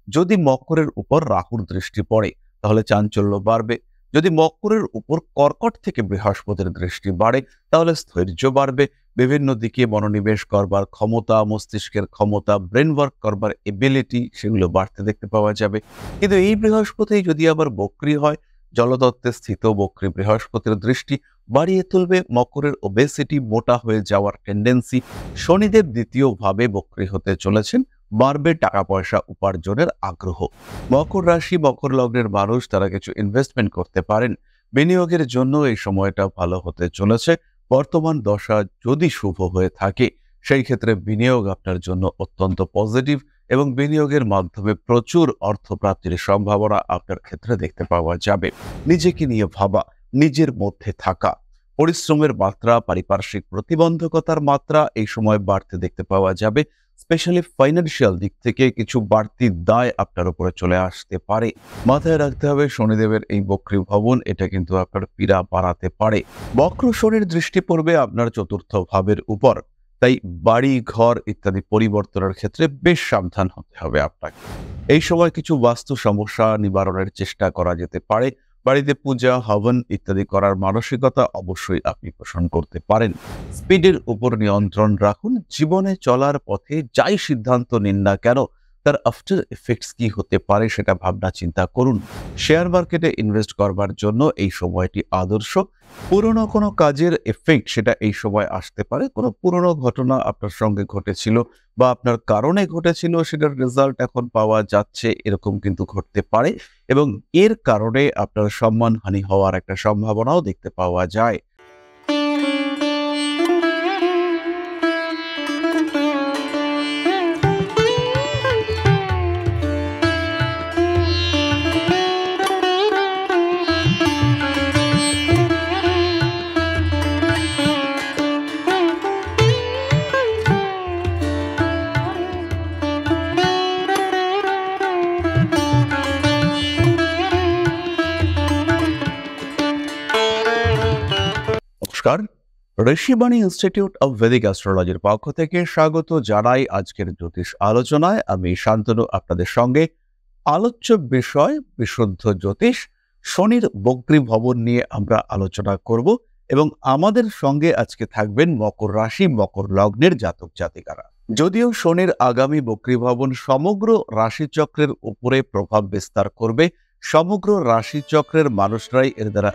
যদি মকরের উপর রাহুর দৃষ্টি পড়ে তাহলে চাঞ্চল্য বাড়বে। যদি মকরের উপর কর্কট থেকে বৃহস্পতির দৃষ্টি বাড়ে তাহলে স্থৈর্য বাড়বে। বিভিন্ন দিকে মনোনিবেশ করবার ক্ষমতা, মস্তিষ্কের ক্ষমতা, ব্রেন ওয়ার্ক করবার এবিলিটি সেগুলো বাড়তে দেখতে পাওয়া যাবে। কিন্তু এই বৃহস্পতি যদি আবার বক্রী হয়, জলতত্ত্বে স্থিত বক্রী বৃহস্পতির দৃষ্টি বাড়িয়ে তুলবে মকরের ওবেসিটি, মোটা হয়ে যাওয়ার টেন্ডেন্সি। শনিদেব দ্বিতীয়ভাবে বক্রী হতে চলেছেন, বাড়বে টাকা পয়সা উপার্জনের আগ্রহ। মকর রাশি মকর লগ্নের মানুষ তারা কিছু ইনভেস্টমেন্ট করতে পারেন। বিনিয়োগের জন্য এই সময়টা ভালো হতে চলেছে। বর্তমান দশা যদি শুভ হয়ে থাকে সেই ক্ষেত্রে বিনিয়োগ আপনার জন্য অত্যন্ত পজিটিভ এবং বিনিয়োগের মাধ্যমে প্রচুর অর্থপ্রাপ্তির সম্ভাবনা আপনার ক্ষেত্রে দেখতে পাওয়া যাবে। নিজেকে নিয়ে ভাবা, নিজের মধ্যে থাকা, পরিশ্রমের মাত্রা, পারিপার্শ্বিক প্রতিবন্ধকতার মাত্রা এই সময় বাড়তে দেখতে পাওয়া যাবে। স্পেশালি ফাইন্যান্সিয়াল দিক থেকে কিছু বাড়তি দায় আপনার উপরে চলে আসতে পারে। মাথায় রাখতে হবে শনিদেবের এই বক্রী ভবন এটা কিন্তু আপনার পীড়া বাড়াতে পারে। বক্র শনির দৃষ্টি পড়বে আপনার চতুর্থ ভাবের উপর, তাই বাড়ি ঘর ইত্যাদি পরিবর্তনের ক্ষেত্রে বেশ সাবধান হতে হবে আপনাকে। এই সময় কিছু বাস্তু সমস্যা নিবারণের চেষ্টা করা যেতে পারে। বাড়িতে পূজা, হবন ইত্যাদি করার মানসিকতা অবশ্যই আপনি পোষণ করতে পারেন। স্পিডের উপর নিয়ন্ত্রণ রাখুন। জীবনে চলার পথে যাই সিদ্ধান্ত নিন না কেন তার আফটার এফেক্টস কি হতে পারে সেটা ভাবনা চিন্তা করুন। শেয়ার মার্কেটে ইনভেস্ট করবার জন্য এই সময়টি আদর্শ। পুরনো কোনো কাজের এফেক্ট সেটা এই সময় আসতে পারে। কোনো পুরনো ঘটনা আপনার সঙ্গে ঘটেছিল বা আপনার কারণে ঘটেছিল, সেটার রেজাল্ট এখন পাওয়া যাচ্ছে, এরকম কিন্তু ঘটতে পারে এবং এর কারণে আপনার সম্মানহানি হওয়ার একটা সম্ভাবনাও দেখতে পাওয়া যায়। নমস্কার, ঋষিবাণী ইনস্টিটিউট অব ভেদিক অ্যাস্ট্রোলজির পক্ষ থেকে স্বাগত জানাই আজকের জ্যোতিষ আলোচনায়। আমি শান্তনু আপনাদের সঙ্গে। আলোচ্য বিষয় বিশুদ্ধ জ্যোতিষ। শনির বক্রী ভবন নিয়ে আমরা আলোচনা করব এবং আমাদের সঙ্গে আজকে থাকবেন মকর রাশি মকর লগ্নের জাতক জাতিকারা। যদিও শনির আগামী বক্রী ভবন সমগ্র রাশিচক্রের উপরে প্রভাব বিস্তার করবে, সমগ্র রাশিচক্রের মানুষরাই এর দ্বারা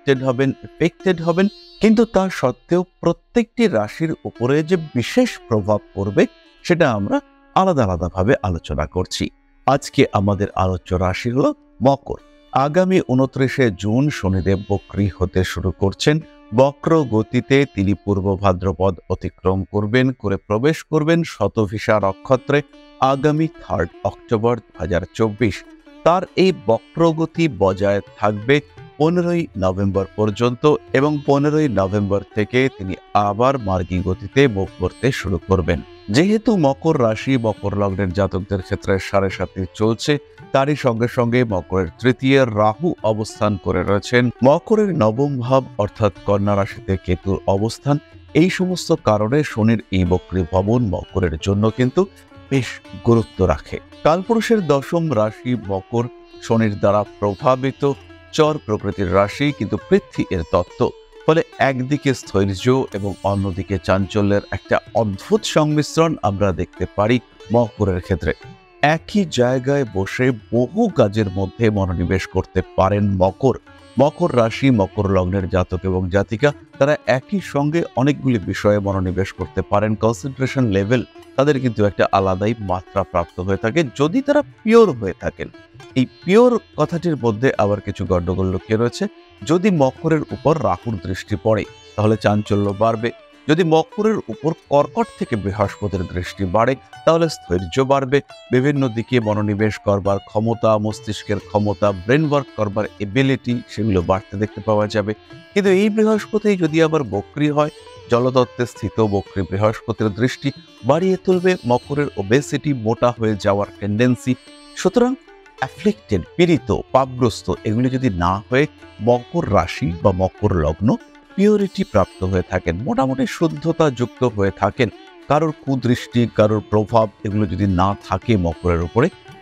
এফেক্টেড হবেন, কিন্তু তা সত্ত্বেও প্রত্যেকটি রাশির উপরে যে বিশেষ প্রভাব পড়বে সেটা আমরা আলাদা আলাদাভাবে আলোচনা করছি। আজকে আমাদের আলোচ্য রাশি হলো মকর। আগামী 29শে জুন শনিদেব বক্রী হতে শুরু করছেন। বক্র গতিতে তিনি পূর্ব ভাদ্রপদ অতিক্রম করবেন, করে প্রবেশ করবেন শতভিষা নক্ষত্রে আগামী 3 অক্টোবর 2024। তার এই বক্রগতি বজায় থাকবে 15ই নভেম্বর পর্যন্ত এবং 15ই নভেম্বর থেকে তিনি আবার মার্গী গতিতে মুভ করতে শুরু করবেন। যেহেতু মকর রাশি মকর লগ্নের জাতকদের ক্ষেত্রে 7.5 চলছে, তারই সঙ্গে সঙ্গে মকরের তৃতীয় রাহু অবস্থান করে রয়েছেন। মকরের নবম ভাব অর্থাৎ কন্যা রাশিতে কেতুর অবস্থান। এই সমস্ত কারণে শনির এই বক্রী ভবন মকরের জন্য কিন্তু বেশ গুরুত্ব রাখে। কালপুরুষের দশম রাশি মকর শনির দ্বারা প্রভাবিত চর প্রকৃতির রাশি, কিন্তু পৃথ্বী এর তত্ত্ব, ফলে একদিকে স্থৈর্য এবং অন্যদিকে চাঞ্চল্যের একটা অদ্ভুত সংমিশ্রণ আমরা দেখতে পারি মকরের ক্ষেত্রে। একই জায়গায় বসে বহু কাজের মধ্যে মনোনিবেশ করতে পারেন মকর রাশি মকর লগ্নের জাতক এবং জাতিকা তারা একই সঙ্গে অনেকগুলি বিষয়ে মনোনিবেশ করতে পারেন। কনসেন্ট্রেশন লেভেল তাদের কিন্তু একটা আলাদাই মাত্রা প্রাপ্ত হয়ে থাকে যদি তারা পিওর হয়ে থাকেন। এই পিওর কথাটির মধ্যে আবার কিছু গণ্ডগোল লুকিয়ে রয়েছে। যদি মকরের উপর রাহুর দৃষ্টি পড়ে তাহলে চাঞ্চল্য বাড়বে। যদি মকরের উপর কর্কট থেকে বৃহস্পতির দৃষ্টি বাড়ে তাহলে স্থৈর্য বাড়বে। বিভিন্ন দিকে মনোনিবেশ করবার ক্ষমতা, মস্তিষ্কের ক্ষমতা, ব্রেন ওয়ার্ক করবার এবিলিটি সেগুলো বাড়তে দেখতে পাওয়া যাবে। কিন্তু এই বৃহস্পতি যদি আবার বক্রী হয়, জলতত্ত্বে স্থিত বক্রী বৃহস্পতির দৃষ্টি বাড়িয়ে তুলবে মকরের ওবেসিটি, মোটা হয়ে যাওয়ার টেন্ডেন্সি। সুতরাং অ্যাফ্লিক্টেড, পীড়িত, পাপগ্রস্ত এগুলি যদি না হয়ে মকর রাশি বা মকর লগ্ন পিওরিটি প্রাপ্ত হয়ে থাকেন, মোটামুটি শুদ্ধতা যুক্ত হয়ে থাকেন, কারোর কুদৃষ্টি, কারোর প্রভাব এগুলো যদি না থাকে মকরের উপরে,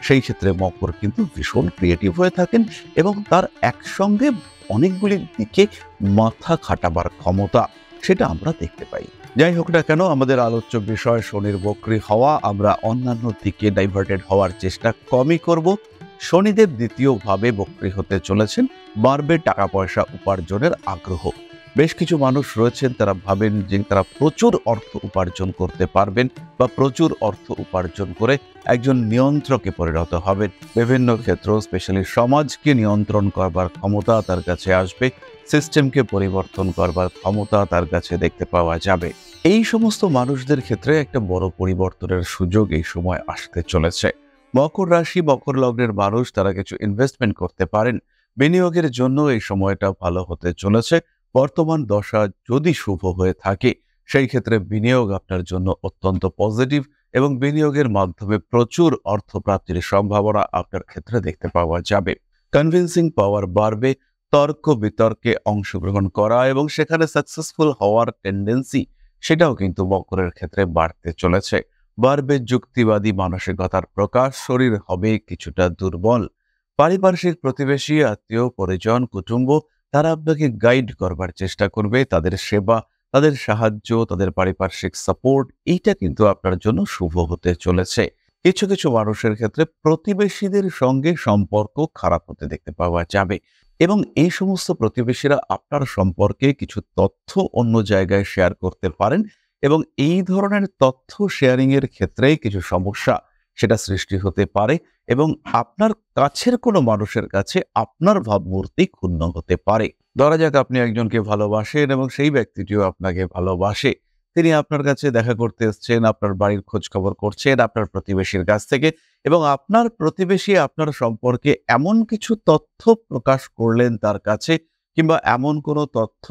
সেই ক্ষেত্রে মকর কিন্তু ভীষণ ক্রিয়েটিভ হয়ে থাকেন এবং তার একসঙ্গে অনেকগুলি দিকে মাথা খাটাবার ক্ষমতা সেটা আমরা দেখতে পাই। যাই হোক না কেন, আমাদের আলোচ্য বিষয় শনির বক্রী হওয়া, আমরা অন্যান্য দিকে ডাইভার্টেড হওয়ার চেষ্টা কমই করব। শনিদেব দ্বিতীয়ভাবে বক্রী হতে চলেছেন, বাড়বে টাকা পয়সা উপার্জনের আগ্রহ। বেশ কিছু মানুষ রয়েছেন তারা ভাবেন যে তারা প্রচুর অর্থ উপার্জন করতে পারবেন বা প্রচুর অর্থ উপার্জন করে একজন নিয়ন্ত্রকে পরিণত হবেন। বিভিন্ন ক্ষেত্র স্পেশালি সমাজকে নিয়ন্ত্রণ করবার ক্ষমতা তার কাছে আসবে, সিস্টেমকে পরিবর্তন করবার ক্ষমতা তার কাছে দেখতে পাওয়া যাবে। এই সমস্ত মানুষদের ক্ষেত্রে একটা বড় পরিবর্তনের সুযোগ এই সময় আসতে চলেছে। মকর রাশি মকর লগ্নের মানুষ তারা কিছু ইনভেস্টমেন্ট করতে পারেন। বিনিয়োগের জন্য এই সময়টা ভালো হতে চলেছে। বর্তমান দশা যদি শুভ হয়ে থাকে সেই ক্ষেত্রে বিনিয়োগ আপনার জন্য অত্যন্ত পজিটিভ এবং বিনিয়োগের মাধ্যমে প্রচুর অর্থপ্রাপ্তির সম্ভাবনা আপনার ক্ষেত্রে দেখতে পাওয়া যাবে। কনভিন্সিং পাওয়ার বাড়বে, তর্ক বিতর্কে অংশগ্রহণ করা এবং সেখানে সাকসেসফুল হওয়ার টেন্ডেন্সি সেটাও কিন্তু মকরের ক্ষেত্রে বাড়তে চলেছে। বাড়বে যুক্তিবাদী মানসিকতার প্রকাশ, শরীর হবে কিছুটা দুর্বল। পারিপার্শ্বিক প্রতিবেশী, আত্মীয় পরিজন, কুটুম্ব তারা আপনাকে গাইড করবার চেষ্টা করবে। তাদের সেবা, তাদের সাহায্য, তাদের পারিপার্শ্বিক সাপোর্ট এইটা কিন্তু আপনার জন্য শুভ হতে চলেছে। কিছু কিছু মানুষের ক্ষেত্রে প্রতিবেশীদের সঙ্গে সম্পর্ক খারাপ হতে দেখতে পাওয়া যাবে এবং এই সমস্ত প্রতিবেশীরা আপনার সম্পর্কে কিছু তথ্য অন্য জায়গায় শেয়ার করতে পারেন এবং এই ধরনের তথ্য শেয়ারিং এর ক্ষেত্রে কিছু সমস্যা সেটা সৃষ্টি হতে পারে এবং আপনার কাছের কোনো মানুষের কাছে আপনার ভাবমূর্তি ক্ষুণ্ণ হতে পারে। ধরা যাক আপনি একজনকে ভালোবাসেন এবং সেই ব্যক্তিটিও আপনাকে ভালোবাসে, তিনি আপনার কাছে দেখা করতে এসছেন, আপনার বাড়ির খোঁজ খবর করছেন আপনার প্রতিবেশীর কাছ থেকে এবং আপনার প্রতিবেশী আপনার সম্পর্কে এমন কিছু তথ্য প্রকাশ করলেন তার কাছে কিংবা এমন কোনো তথ্য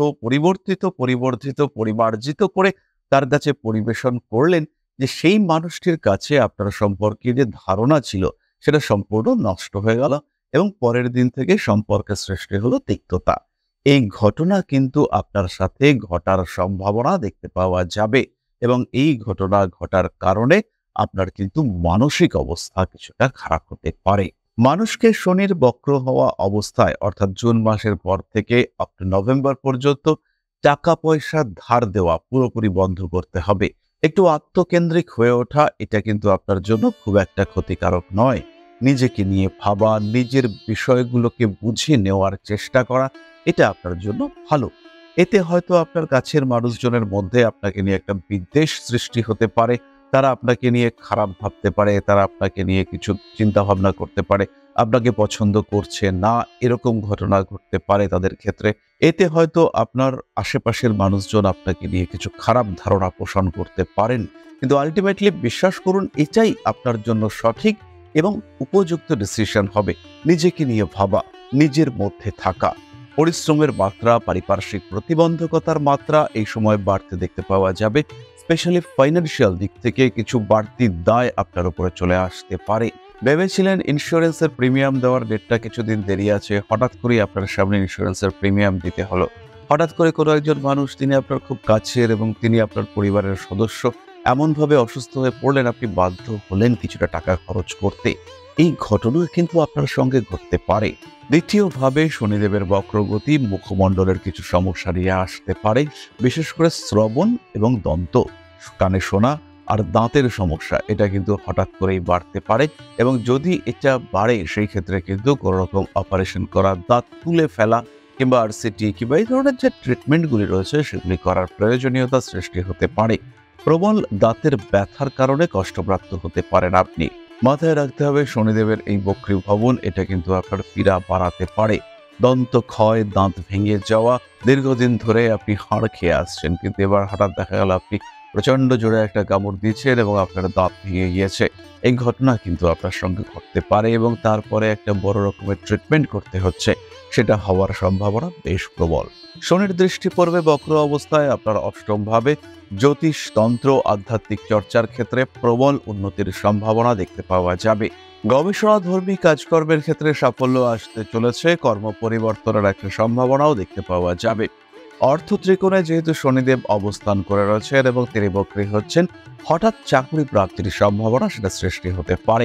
পরিমার্জিত করে তার কাছে পরিবেশন করলেন যে সেই মানুষটির কাছে আপনার সম্পর্কে যে ধারণা ছিল সেটা সম্পূর্ণ নষ্ট হয়ে গেল এবং পরের দিন থেকে সম্পর্কের সৃষ্টি হলো তিক্ততা। এই ঘটনা কিন্তু আপনার সাথে ঘটার সম্ভাবনা দেখতে পাওয়া যাবে এবং এই ঘটনা ঘটার কারণে আপনার কিন্তু মানসিক অবস্থা কিছুটা খারাপ হতে পারে। মানুষকে শনির বক্র হওয়া অবস্থায় অর্থাৎ জুন মাসের পর থেকে আপ টু নভেম্বর পর্যন্ত টাকা পয়সা ধার দেওয়া পুরোপুরি বন্ধ করতে হবে। একটু আত্মকেন্দ্রিক হয়ে ওঠা এটা কিন্তু আপনার জন্য খুব একটা ক্ষতিকারক নয়। নিজেকে নিয়ে ভাবা, নিজের বিষয়গুলোকে বুঝে নেওয়ার চেষ্টা করা এটা আপনার জন্য ভালো। এতে হয়তো আপনার কাছের মানুষজনের মধ্যে আপনাকে নিয়ে একটা বিদ্বেষ সৃষ্টি হতে পারে, তারা আপনাকে নিয়ে খারাপ ভাবতে পারে, তারা আপনাকে নিয়ে কিছু চিন্তা ভাবনা করতে পারে, আপনাকে পছন্দ করছে না এরকম ঘটনা ঘটতে পারে তাদের ক্ষেত্রে। এতে হয়তো আপনার আশেপাশের মানুষজন আপনাকে নিয়ে কিছু খারাপ ধারণা পোষণ করতে পারেন, কিন্তু আলটিমেটলি বিশ্বাস করুন এটাই আপনার জন্য সঠিক এবং উপযুক্ত ডিসিশন হবে। নিজেকে নিয়ে ভাবা, নিজের মধ্যে থাকা, পরিশ্রমের মাত্রা, পারিপার্শ্বিক প্রতিবন্ধকতার মাত্রা এই সময় বাড়তে দেখতে পাওয়া যাবে। স্পেশালি ফাইন্যান্সিয়াল দিক থেকে কিছু বাড়তি দায় আপনার উপরে চলে আসতে পারে। ভেবেছিলেন ইন্স্যুরেন্সের প্রিমিয়াম দেওয়ার ডেটটা কিছুদিন দেরি আছে, হঠাৎ করেই আপনার সামনে ইন্স্যুরেন্সের প্রিমিয়াম দিতে হলো। হঠাৎ করে কোনো একজন মানুষ, তিনি আপনার খুব কাছের এবং তিনি আপনার পরিবারের সদস্য, এমনভাবে অসুস্থ হয়ে পড়লেন আপনি বাধ্য হলেন কিছুটা টাকা খরচ করতে। এই ঘটনা কিন্তু আপনার সঙ্গে ঘটতে পারে। দ্বিতীয়ভাবে শনিদেবের বক্রগতি মুখমণ্ডলের কিছু সমস্যা নিয়ে আসতে পারে, বিশেষ করে শ্রবণ এবং দন্ত, কানে শোনা আর দাঁতের সমস্যা এটা কিন্তু হঠাৎ করেই বাড়তে পারে এবং যদি এটা বাড়ে সেই ক্ষেত্রে কিন্তু কোনো রকম অপারেশন করা, দাঁত তুলে ফেলা কিংবা আরসিটি কিংবা এই ধরনের যে ট্রিটমেন্টগুলি রয়েছে সেগুলি করার প্রয়োজনীয়তা সৃষ্টি হতে পারে। প্রবল দাঁতের ব্যথার কারণে কষ্টপ্রাপ্ত হতে পারেন আপনি। মাথায় রাখতে হবে শনিদেবের এই বক্রী ভবন এটা কিন্তু আপনার পীড়া বাড়াতে পারে। দন্ত ক্ষয়, দাঁত ভেঙে যাওয়া, দীর্ঘদিন ধরে আপনি হাড় খেয়ে আসছেন কিন্তু এবার হঠাৎ দেখা গেল আপনি প্রচন্ড জোরে একটা কামড় দিচ্ছেন এবং আপনার দাঁত ভেঙে গিয়েছে। এই ঘটনা কিন্তু আপনার সঙ্গে ঘটতে পারে এবং তারপরে একটা বড় রকমের ট্রিটমেন্ট করতে হচ্ছে, সেটা হওয়ার সম্ভাবনা বেশ প্রবল। শনির দৃষ্টি পড়বে বক্র অবস্থায় আপনার অষ্টম ভাবে। জ্যোতিষ, তন্ত্র, আধ্যাত্মিক চর্চার ক্ষেত্রে প্রবল উন্নতির সম্ভাবনা দেখতে পাওয়া যাবে। গবেষণাধর্মী কাজকর্মের ক্ষেত্রে সাফল্য আসতে চলেছে, কর্ম পরিবর্তনের একটা সম্ভাবনাও দেখতে পাওয়া যাবে। অর্থ ত্রিকোণে যেহেতু শনিদেব অবস্থান করে রয়েছেন এবং তিনি বক্রী হচ্ছেন, হঠাৎ চাকরি প্রাপ্তির সম্ভাবনা সেটা সৃষ্টি হতে পারে।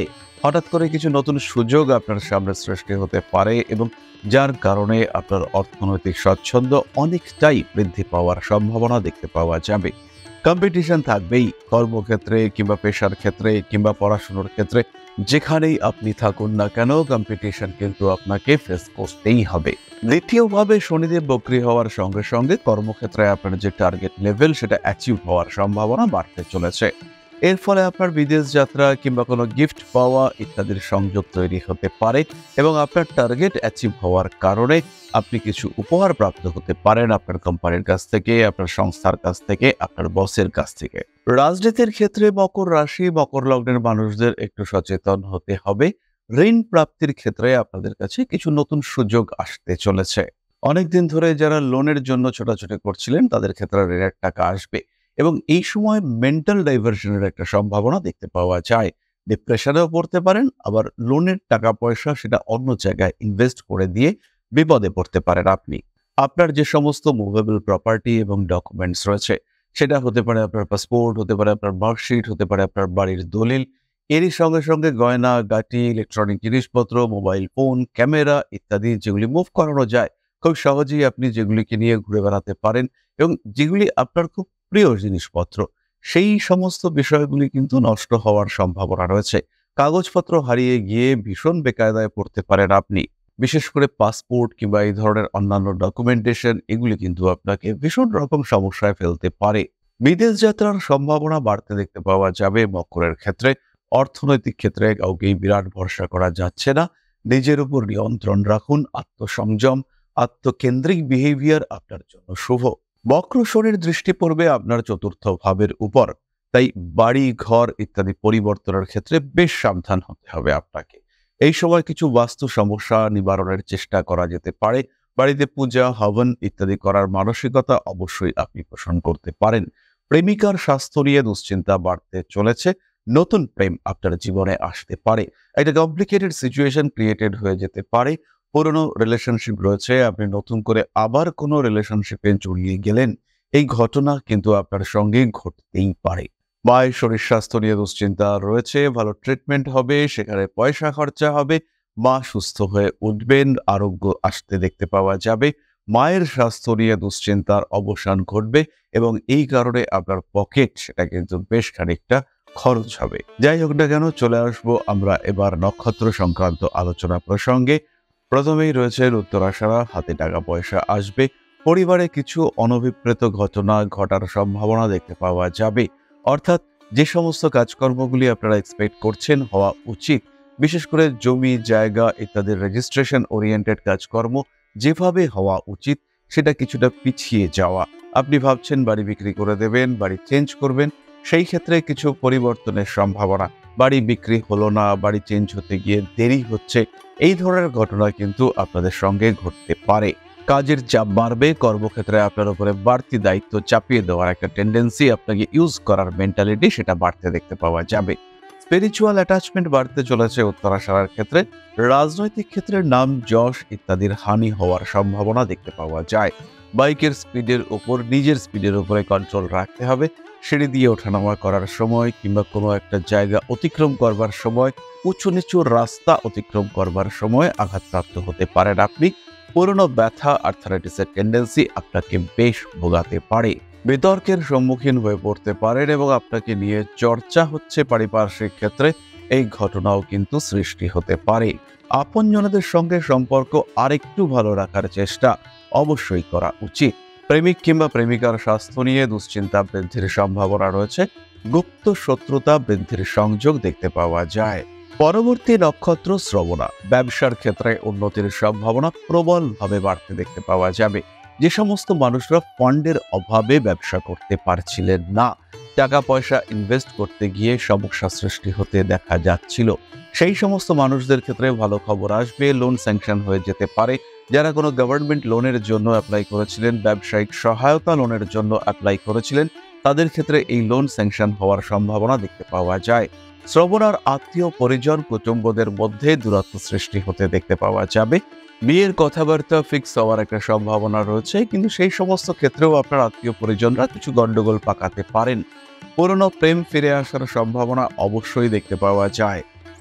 হঠাৎ করে কিছু নতুন সুযোগ আপনার সামনে সৃষ্টি হতে পারে এবং যার কারণে আপনার অর্থনৈতিক স্বচ্ছন্দ অনেকটাই বৃদ্ধি পাওয়ার সম্ভাবনা দেখতে পাওয়া যাবে। কম্পিটিশন থাকবেই কর্মক্ষেত্রে কিংবা পেশার ক্ষেত্রে কিংবা পড়াশোনার ক্ষেত্রে, যেখানেই আপনি থাকুন না কেন কম্পিটিশন কিন্তু আপনাকে ফেস করতেই হবে। দ্বিতীয়ভাবে শনিদেব বক্রী হওয়ার সঙ্গে সঙ্গে কর্মক্ষেত্রে আপনার যে টার্গেট লেভেল সেটা অ্যাচিভ হওয়ার সম্ভাবনা বাড়তে চলেছে। এর ফলে আপনার বিদেশ যাত্রা কিংবা কোনো গিফট পাওয়া ইত্যাদির সংযোগ তৈরি হতে পারে এবং আপনার টার্গেট অ্যাচিভ হওয়ার কারণে আপনি কিছু উপহার প্রাপ্ত হতে পারেন আপনার কোম্পানির কাছ থেকে, আপনার সংস্থার কাছ থেকে, আপনার বসের কাছ থেকে। রাজনীতির ক্ষেত্রে মকর রাশি, মকর লগ্নের মানুষদের একটু সচেতন হতে হবে। ঋণ প্রাপ্তির ক্ষেত্রে আপনাদের কাছে কিছু নতুন সুযোগ আসতে চলেছে। অনেকদিন ধরে যারা লোনের জন্য ছোটাছুটি করছিলেন তাদের ক্ষেত্রে ঋণের টাকা আসবে এবং এই সময় মেন্টাল ডাইভার্সনের একটা সম্ভাবনা দেখতে পাওয়া যায়। ডিপ্রেশনেও পড়তে পারেন, আবার লোনের টাকা পয়সা সেটা অন্য জায়গায় ইনভেস্ট করে দিয়ে বিপদে পড়তে পারেন আপনি। আপনার যে সমস্ত মুভেবল প্রপার্টি এবং ডকুমেন্টস রয়েছে সেটা হতে পারে আপনার পাসপোর্ট, হতে পারে আপনার মার্কশিট, হতে পারে আপনার বাড়ির দলিল, এরই সঙ্গে সঙ্গে গয়না গাটি, ইলেকট্রনিক জিনিসপত্র, মোবাইল ফোন, ক্যামেরা ইত্যাদি যেগুলি মুভ করানো যায় খুব সহজেই আপনি যেগুলিকে নিয়ে ঘুরে বেড়াতে পারেন এবং যেগুলি আপনার খুব প্রিয় জিনিসপত্র, সেই সমস্ত বিষয়গুলি কিন্তু নষ্ট হওয়ার সম্ভাবনা রয়েছে। কাগজপত্র হারিয়ে গিয়ে ভীষণ বেকায়দায় পড়তে পারেন আপনি। বিশেষ করে পাসপোর্ট কিংবা এই ধরনের অন্যান্য ডকুমেন্টেশন এগুলি কিন্তু আপনাকে ভীষণ রকম সমস্যায় ফেলতে পারে। বিদেশ যাত্রার সম্ভাবনা বাড়তে দেখতে পাওয়া যাবে মকরের ক্ষেত্রে। অর্থনৈতিক ক্ষেত্রে কাউকেই বিরাট ভরসা করা যাচ্ছে না। নিজের উপর নিয়ন্ত্রণ রাখুন, আত্মসংযম, আত্মকেন্দ্রিক বিহেভিয়ার আপনার জন্য শুভ। বক্র শনির দৃষ্টি পড়বে আপনার চতুর্থ ভাবের উপর, তাই বাড়ি ঘর ইত্যাদি পরিবর্তনের ক্ষেত্রে বেশ সাবধান হতে হবে আপনাকে। এই সময় কিছু বাস্তু সমস্যা নিবারণের চেষ্টা করা যেতে পারে। বাড়িতে পূজা হবন ইত্যাদি করার মানসিকতা অবশ্যই আপনি পোষণ করতে পারেন। প্রেমিকার স্বাস্থ্য নিয়ে দুশ্চিন্তা বাড়তে চলেছে। নতুন প্রেম আপনার জীবনে আসতে পারে। একটা কমপ্লিকেটেড সিচুয়েশন ক্রিয়েটেড হয়ে যেতে পারে। পুরনো রিলেশনশিপ রয়েছে, আপনি নতুন করে আবার কোনো রিলেশনশিপে জড়িয়ে গেলেন, এই ঘটনা কিন্তু আপনার সঙ্গে ঘটতেই পারে। মায়ের শরীর স্বাস্থ্য নিয়ে দুশ্চিন্তা রয়েছে, ভালো ট্রিটমেন্ট হবে, সেখানে পয়সা খরচা হবে, মা সুস্থ হয়ে উঠবেন, আরোগ্য আসতে দেখতে পাওয়া যাবে। মায়ের স্বাস্থ্য নিয়ে দুশ্চিন্তার অবসান ঘটবে এবং এই কারণে আপনার পকেট সেটা কিন্তু বেশ খানিকটা খরচ হবে। যাই হোক না কেন, চলে আসবো আমরা এবার নক্ষত্র সংক্রান্ত আলোচনা প্রসঙ্গে। প্রথমেই রয়েছে উত্তরাষাঢ়া, হাতে টাকা পয়সা আসবে। পরিবারে কিছু অনভিপ্রেত ঘটনা ঘটার সম্ভাবনা দেখতে পাওয়া যাবে। অর্থাৎ যে সমস্ত কাজকর্মগুলি আপনারা এক্সপেক্ট করছেন হওয়া উচিত, বিশেষ করে জমি জায়গা ইত্যাদির রেজিস্ট্রেশন ওরিয়েন্টেড কাজকর্ম যেভাবে হওয়া উচিত সেটা কিছুটা পিছিয়ে যাওয়া। আপনি ভাবছেন বাড়ি বিক্রি করে দেবেন, বাড়ি চেঞ্জ করবেন, সেই ক্ষেত্রে কিছু পরিবর্তনের সম্ভাবনা। বাড়ি বিক্রি হলো না, বাড়ি চেঞ্জ হতে গিয়ে দেরি হচ্ছে, এই ধরনের ঘটনা কিন্তু আপনাদের সঙ্গে ঘটতে পারে। কাজের চাপ বাড়বে, কর্মক্ষেত্রে আপনার উপরে বাড়তি দায়িত্ব চাপিয়ে দেওয়ার একটা টেন্ডেন্সি, আপনাকে ইউজ করার মেন্টালিটি সেটা বাড়তে দেখতে পাওয়া যাবে। স্পিরিচুয়াল অ্যাটাচমেন্ট বাড়তে চলেছে উত্তরাষাঢ়ার ক্ষেত্রে। রাজনৈতিক ক্ষেত্রে নাম যশ ইত্যাদির হানি হওয়ার সম্ভাবনা দেখতে পাওয়া যায়। বাইকের স্পিডের উপর, নিজের স্পিডের উপরে কন্ট্রোল রাখতে হবে। সিঁড়ি দিয়ে ওঠানামা করার সময় কিংবা কোনো একটা জায়গা অতিক্রম করবার সময়, উঁচু নিচু রাস্তা অতিক্রম করবার সময় আঘাতপ্রাপ্ত হতে পারেন আপনি। পুরনো ব্যথা আর্থারাইটিসের টেন্ডেন্সি আপনাকে বেশ ভোগাতে পারে। বিতর্কের সম্মুখীন হয়ে পড়তে পারেন এবং আপনাকে নিয়ে চর্চা হচ্ছে পারিপার্শ্বিক ক্ষেত্রে, এই ঘটনাও কিন্তু সৃষ্টি হতে পারে। আপনজনদের সঙ্গে সম্পর্ক আরেকটু ভালো রাখার চেষ্টা অবশ্যই করা উচিত। প্রেমিক কিংবা প্রেমিকার স্বাস্থ্য নিয়ে দুশ্চিন্তা বৃদ্ধির সম্ভাবনা রয়েছে। গুপ্ত শত্রুতা বৃদ্ধির সংযোগ দেখতে পাওয়া যায়। পরবর্তী নক্ষত্র শ্রবণা, ব্যবসার ক্ষেত্রে উন্নতির সম্ভাবনা প্রবলভাবে বাড়তে দেখতে পাওয়া যাবে। যে সমস্ত মানুষরা ফান্ডের অভাবে ব্যবসা করতে পারছিলেন না, টাকা পয়সা ইনভেস্ট করতে গিয়ে সমস্যা সৃষ্টি হতে দেখা যাচ্ছিল, সেই সমস্ত মানুষদের ক্ষেত্রে ভালো খবর আসবে। লোন স্যাংশন হয়ে যেতে পারে। যারা কোনো গভর্নমেন্ট লোনের জন্য অ্যাপ্লাই করেছিলেন, ব্যবসায়িক সহায়তা লোনের জন্য অ্যাপ্লাই করেছিলেন, তাদের ক্ষেত্রে এই লোন স্যাংশন হওয়ার সম্ভাবনা দেখতে পাওয়া যায়। শ্রবণার আত্মীয় পরিজন কুটুম্বদের মধ্যে দূরত্ব সৃষ্টি হতে দেখতে পাওয়া যাবে। বিয়ের কথাবার্তা ফিক্স হওয়ার একটা সম্ভাবনা রয়েছে, কিন্তু সেই সমস্ত ক্ষেত্রেও আপনার আত্মীয় পরিজনরা কিছু গন্ডগোল পাকাতে পারেন। পুরনো প্রেম ফিরে আসার সম্ভাবনা অবশ্যই দেখতে পাওয়া যায়।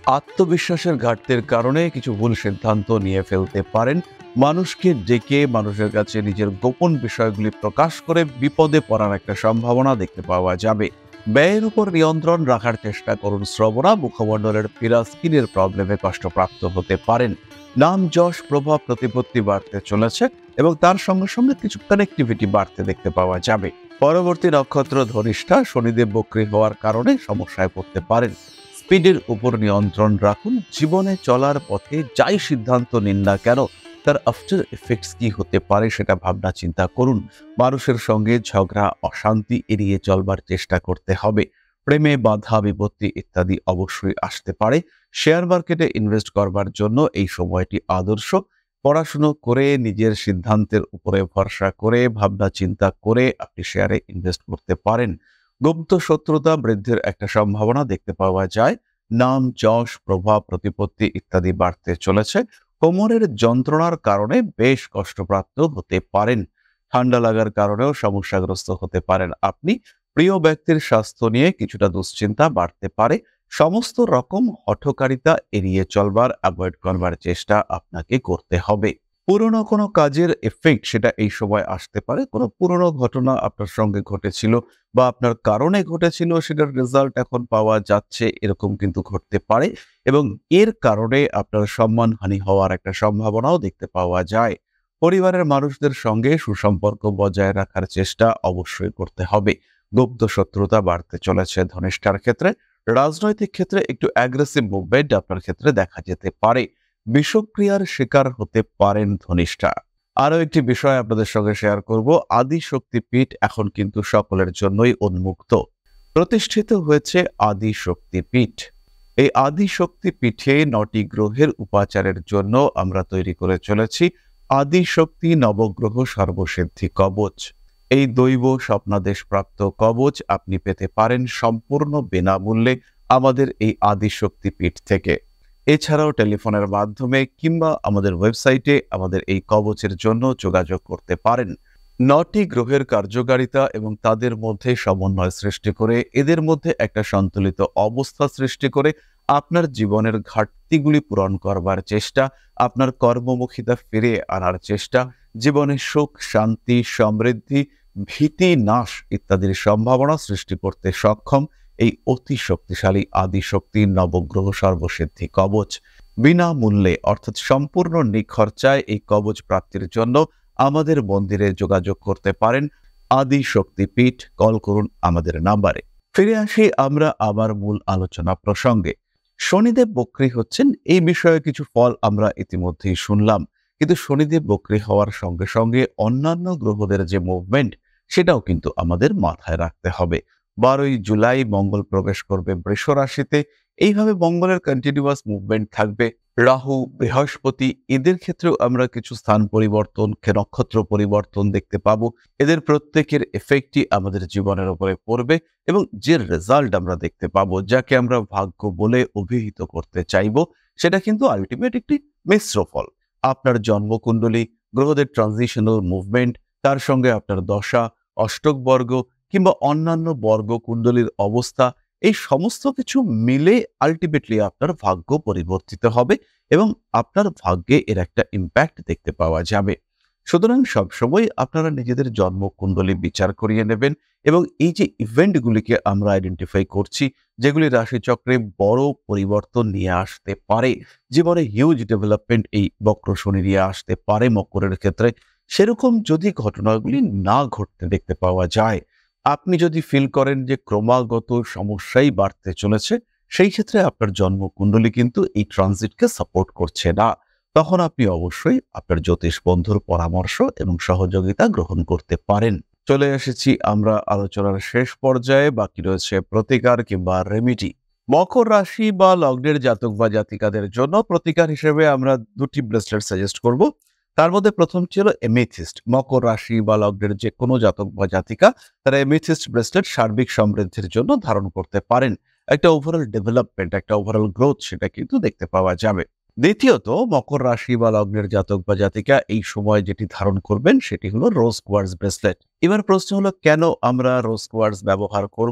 আত্মবিশ্বাসের ঘাটতির কারণে কিছু ভুল সিদ্ধান্ত নিয়ে ফেলতে পারেন। মানুষকে ডেকে মানুষের কাছে নিজের গোপন বিষয়গুলি প্রকাশ করে বিপদে পড়ার একটা সম্ভাবনা দেখতে পাওয়া যাবে। ব্যয়ের উপর নিয়ন্ত্রণ রাখার চেষ্টা করুন। শ্রবণা মুখমণ্ডলের পীড়া, স্কিনের প্রবলেমে কষ্টপ্রাপ্ত হতে পারেন। নাম যশ প্রভাব প্রতিপত্তি বাড়তে চলেছে এবং তার সঙ্গে সঙ্গে কিছু কানেক্টিভিটি বাড়তে দেখতে পাওয়া যাবে। পরবর্তী নক্ষত্র ধনিষ্ঠা, শনিদেব বক্রী হওয়ার কারণে সমস্যায় পড়তে পারেন। স্পিডের উপর নিয়ন্ত্রণ রাখুন। জীবনে চলার পথে যাই সিদ্ধান্ত নিন না কেন তার আফটার এফেক্টস কি হতে পারে সেটা ভাবনা চিন্তা করুন। মানুষের সঙ্গে ঝগড়া অশান্তি এড়িয়ে চলবার চেষ্টা করতে হবে। প্রেমে বাধা বিপত্তি ইত্যাদি অবশ্যই আসতে পারে। শেয়ার মার্কেটে ইনভেস্ট করবার জন্য এই সময়টি আদর্শ। পড়াশুনো করে নিজের সিদ্ধান্তের উপরে ভরসা করে ভাবনা চিন্তা করে আপনি শেয়ারে ইনভেস্ট করতে পারেন। গুপ্ত শত্রুতা বৃদ্ধির একটা সম্ভাবনা দেখতে পাওয়া যায়। নাম যশ প্রভাব প্রতিপত্তি ইত্যাদি বাড়তে চলেছে। কোমরের যন্ত্রণার কারণে বেশ কষ্টপ্রাপ্ত হতে পারেন। ঠান্ডা লাগার কারণেও সমস্যাগ্রস্ত হতে পারেন আপনি। প্রিয় ব্যক্তির স্বাস্থ্য নিয়ে কিছুটা দুশ্চিন্তা বাড়তে পারে। সমস্ত রকম হঠকারিতা এড়িয়ে চলবার, অ্যাভয়েড করবার চেষ্টা আপনাকে করতে হবে। পুরনো কোনো কাজের এফেক্ট সেটা এই সময় আসতে পারে। কোনো পুরনো ঘটনা আপনার সঙ্গে ঘটেছিল বা আপনার কারণে ঘটেছিল, সেটার রেজাল্ট এখন পাওয়া যাচ্ছে, এরকম কিন্তু ঘটতে পারে এবং এর কারণে আপনার সম্মানহানি হওয়ার একটা সম্ভাবনাও দেখতে পাওয়া যায়। পরিবারের মানুষদের সঙ্গে সুসম্পর্ক বজায় রাখার চেষ্টা অবশ্যই করতে হবে। গুপ্ত শত্রুতা বাড়তে চলেছে ধনিষ্ঠার ক্ষেত্রে। রাজনৈতিক ক্ষেত্রে একটু অ্যাগ্রেসিভ মুভমেন্ট আপনার ক্ষেত্রে দেখা যেতে পারে। বিষক্রিয়ার শিকার হতে পারেন ধনিষ্ঠা। আরও একটি বিষয় আপনাদের সঙ্গে শেয়ার করব। আদি শক্তিপীঠ এখন কিন্তু সকলের জন্যই উন্মুক্ত। প্রতিষ্ঠিত হয়েছে আদি শক্তিপীঠ। এই আদি শক্তিপীঠে 9টি গ্রহের উপাচারের জন্য আমরা তৈরি করে চলেছি আদি শক্তি নবগ্রহ সর্বসিদ্ধি কবচ। এই দৈব স্বপ্নাদেশ প্রাপ্ত কবচ আপনি পেতে পারেন সম্পূর্ণ বিনামূল্যে আমাদের এই আদি শক্তিপীঠ থেকে। এছাড়াও টেলিফোনের মাধ্যমে কিংবা আমাদের ওয়েবসাইটে আমাদের এই কবচের জন্য যোগাযোগ করতে পারেন। 9টি গ্রহের কার্যকারিতা এবং তাদের মধ্যে সমন্বয় সৃষ্টি করে, এদের মধ্যে একটা সন্তুলিত অবস্থা সৃষ্টি করে আপনার জীবনের ঘাটতিগুলি পূরণ করবার চেষ্টা, আপনার কর্মমুখিতা ফিরিয়ে আনার চেষ্টা, জীবনে সুখ শান্তি সমৃদ্ধি ভীতি নাশ ইত্যাদির সম্ভাবনা সৃষ্টি করতে সক্ষম এই অতি শক্তিশালী আদিশক্তি নবগ্রহ সর্বসিদ্ধি কবচ। বিনামূল্যে অর্থাৎ সম্পূর্ণ নিখরচায় এই কবচ প্রাপ্তির জন্য আমাদের মন্দিরে যোগাযোগ করতে পারেন। আদি শক্তিপীঠ, কল করুন আমাদের নাম্বারে। ফিরে আসি আমরা আবার মূল আলোচনা প্রসঙ্গে। শনিদেব বক্রী হচ্ছেন, এই বিষয়ে কিছু ফল আমরা ইতিমধ্যেই শুনলাম, কিন্তু শনিদেব বক্রী হওয়ার সঙ্গে সঙ্গে অন্যান্য গ্রহদের যে মুভমেন্ট সেটাও কিন্তু আমাদের মাথায় রাখতে হবে। 12ই জুলাই মঙ্গল প্রবেশ করবে বৃষ রাশিতে। এইভাবে মঙ্গলের কন্টিনিউয়াস মুভমেন্ট থাকবে। রাহু বৃহস্পতি এদের ক্ষেত্রেও আমরা কিছু স্থান পরিবর্তন, নক্ষত্র পরিবর্তন দেখতে পাবো। এদের প্রত্যেকের এফেক্টই আমাদের জীবনের উপরে পড়বে এবং যে রেজাল্ট আমরা দেখতে পাবো, যাকে আমরা ভাগ্য বলে অভিহিত করতে চাইবো, সেটা কিন্তু আলটিমেট একটি মিশ্র ফল। আপনার জন্মকুণ্ডলী, গ্রহদের ট্রানজিশনাল মুভমেন্ট, তার সঙ্গে আপনার দশা, অষ্টক বর্গ কিংবা অন্যান্য বর্গ কুণ্ডলীর অবস্থা, এই সমস্ত কিছু মিলে আলটিমেটলি আপনার ভাগ্য পরিবর্তিত হবে এবং আপনার ভাগ্যে এর একটা ইম্প্যাক্ট দেখতে পাওয়া যাবে। সুতরাং সবসময় আপনারা নিজেদের জন্মকুণ্ডলী বিচার করিয়ে নেবেন এবং এই যে ইভেন্টগুলিকে আমরা আইডেন্টিফাই করছি, যেগুলি রাশিচক্রে বড় পরিবর্তন নিয়ে আসতে পারে, জীবনে হিউজ ডেভেলপমেন্ট এই বক্র শনি নিয়ে আসতে পারে মকরের ক্ষেত্রে, সেরকম যদি ঘটনাগুলি না ঘটতে দেখতে পাওয়া যায়, আপনি যদি ফিল করেন যে ক্রমাগত সমস্যাই বাড়তে চলেছে, সেই ক্ষেত্রে আপনার জন্মকুণ্ডলী কিন্তু এই ট্রানজিটকে সাপোর্ট করছে না, তখন আপনি অবশ্যই আপনার জ্যোতিষ বন্ধুর পরামর্শ এবং সহযোগিতা গ্রহণ করতে পারেন। চলে এসেছি আমরা আলোচনার শেষ পর্যায়ে। বাকি রয়েছে প্রতিকার কিংবা রেমিডি। মকর রাশি বা লগ্নের জাতক বা জাতিকাদের জন্য প্রতিকার হিসেবে আমরা 2টি ব্রেসলেট সাজেস্ট করব। তার মধ্যে প্রথমটি হলো এমেথিস্ট। মকর রাশি বা লগ্নের যে কোনো জাতক বা জাতিকা তারা এমেথিস্ট ব্রেসলেট সার্বিক সমৃদ্ধির জন্য ধারণ করতে পারেন। একটা ওভারঅল ডেভেলপমেন্ট, একটা ওভারঅল গ্রোথ সেটা কিন্তু দেখতে পাওয়া যাবে। দ্বিতীয়ত, মকর রাশি বা লগ্নের জাতক বা জাতিকা এই সময় যেটি ধারণ করবেন সেটি হলো রোজ কোয়ার্টজ ব্রেসলেট। এবার প্রশ্ন হলো, কেন আমরা রোজ কোয়ার্টজ ব্যবহার করব?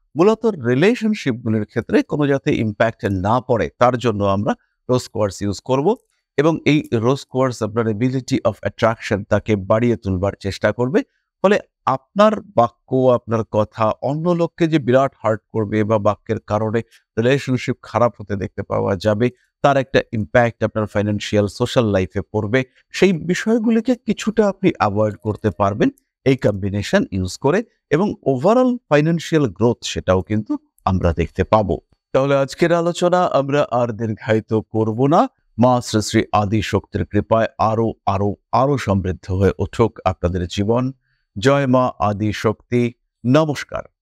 মূলত রিলেশনশিপগুলির ক্ষেত্রে কোনো যাতে ইম্প্যাক্ট না পড়ে তার জন্য আমরা রোজ কোয়ার্টজ ইউজ করব এবং এই রোজ কোয়ার্টজ আপনার এবিলিটি অফ অ্যাট্রাকশন তাকে বাড়িয়ে তুলবার চেষ্টা করবে। ফলে আপনার বাক্য, আপনার কথা অন্য লোককে যে বিরাট হার্ট করবে বা বাক্যের কারণে রিলেশনশিপ খারাপ হতে দেখতে পাওয়া যাবে, তার একটা ইম্প্যাক্ট আপনার ফাইন্যান্সিয়াল সোশ্যাল লাইফে পড়বে, সেই বিষয়গুলিকে কিছুটা আপনি অ্যাভয়েড করতে পারবেন এই কম্বিনেশন ইউজ করে, এবং ওভারঅল ফাইন্যান্সিয়াল গ্রোথ সেটাও কিন্তু আমরা দেখতে পাবো। তাহলে আজকের আলোচনা আমরা আর দীর্ঘায়িত করব না। মা শ্রী শ্রী আদি শক্তির কৃপায় আরো আরো আরো সমৃদ্ধ হয়ে উঠুক আপনাদের জীবন। জয় মা আদি শক্তি। নমস্কার।